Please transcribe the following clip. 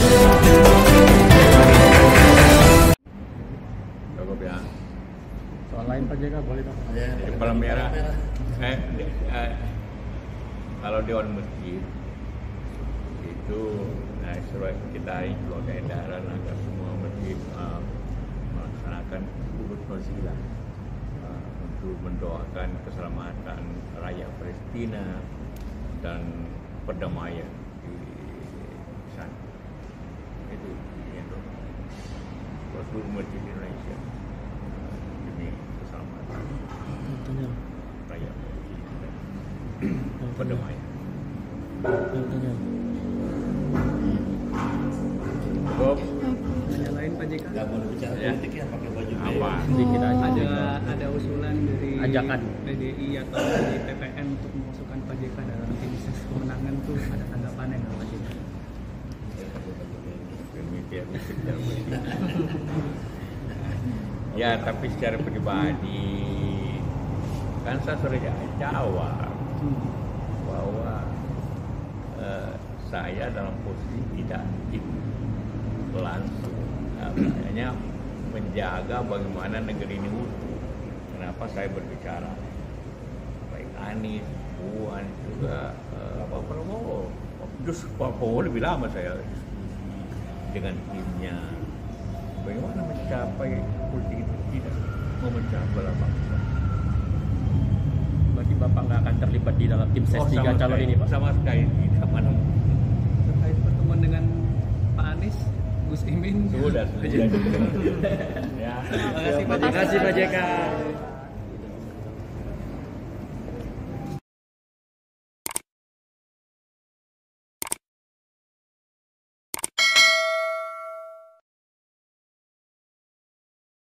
Cukup ya. Soal lain Pak JK boleh Pak? Di Palang Merah. Kalau Dewan Masjid itu suruh kita himbau edaran agar semua masjid melaksanakan urut nosilah untuk mendoakan keselamatan rakyat Palestina dan perdamaian di sana. Itu seluruh masjid Indonesia demi keselamatan rakyat Palestina dan perdamaian. Cukup. Yang lain Pak JK? Nggak boleh bicara politik ya, pakai baju Apa? Sedikit aja. Ada usulan dari Ajakan. PDI atau dari TPN untuk memasukkan Pak JK dalam tim ses kemenangan tuh ada tanggapannya nggak Pak JK? Demikian secara politik. Ya, tapi secara pribadi kan saya sudah jawab bahwa saya dalam posisi tidak langsung hanya menjaga bagaimana negeri ini utuh. Kenapa saya berbicara baik Anies, Puan juga Pak Prabowo. Justru Pak Prabowo lebih lama saya diskusi dengan timnya. Bagaimana mencapai politik itu tidak memecah belah bangsa. Berarti Bapak nggak akan terlibat di dalam tim ses 3 calon ini Pak? Sama sekali tidak. Mana Terkait pertemuan dengan Pak Anies, Gus Imin. sudah. Ya. Terima kasih Pak JK. Terima kasih Pak JK.